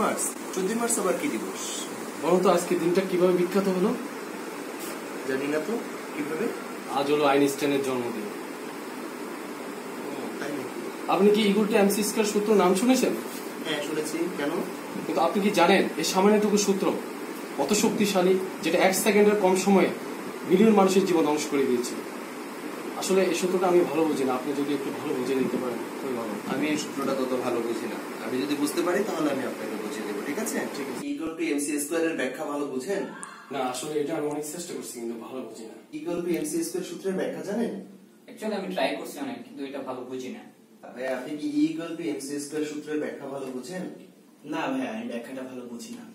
March? 14 March আবার কি দিবস? বলুন তো আজকে দিনটা কিভাবে বিখ্যাত হলো? জানি না তো কিভাবে। আজ হলো আইনস্টাইনের জন্মদিন। তাই নাকি? আপনি কি ইকুয়াল টু এমসি স্কয়ার সূত্র নাম শুনেছেন? হ্যাঁ শুনেছি। কেন? কিন্তু আপনি কি জানেন এই সামান্যটুকু সূত্র কত শক্তিশালী, যেটা 1 সেকেন্ডের কম সময়ে মিলিয়ন মানুষের জীবন ধ্বংস করে দিয়েছে? আসলে এই সূত্রটা আমি ভালো বুঝি না, আপনি যদি একটু ভালো বুঝে দিতে পারেন খুবই ভালো। আমি এই সূত্রটা তত ভালো বুঝি না, আমি যদি বুঝতে পারি তাহলে আমি আপনাকে বুঝিয়ে দেবো, ঠিক আছে? ঠিক আছে। ইকুয়াল টু এমসি স্কয়ার এর ব্যাখ্যা ভালো বুঝেন? না আসলে এটা আমি অনেক চেষ্টা করছি কিন্তু ভালো বুঝি না। ইকুয়াল টু এমসি স্কয়ার সূত্রের ব্যাখ্যা জানেন? অ্যাকচুয়ালি আমি ট্রাই করছি অনেক, কিন্তু এটা ভালো বুঝি না। ভাই আপনি কি ইকুয়াল টু এমসি স্কয়ার সূত্রের ব্যাখ্যা ভালো বুঝেন? না ভাই, আমি ব্যাখ্যাটা ভালো বুঝি না।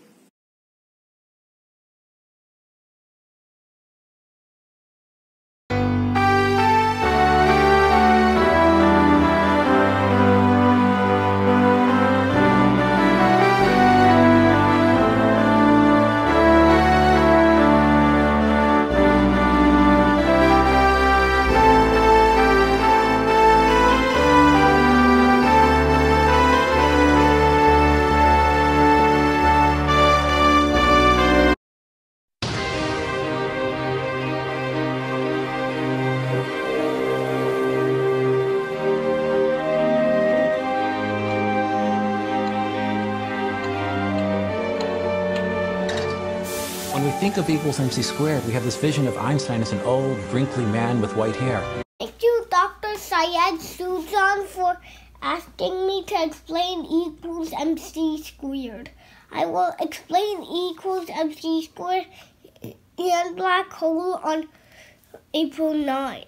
When we think of equals mc squared, we have this vision of Einstein as an old, wrinkly man with white hair. Thank you, Dr. Syed Sujon, for asking me to explain equals mc squared. I will explain equals mc squared and black hole on April 9.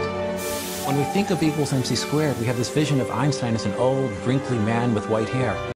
When we think of equals mc squared, we have this vision of Einstein as an old, wrinkly man with white hair.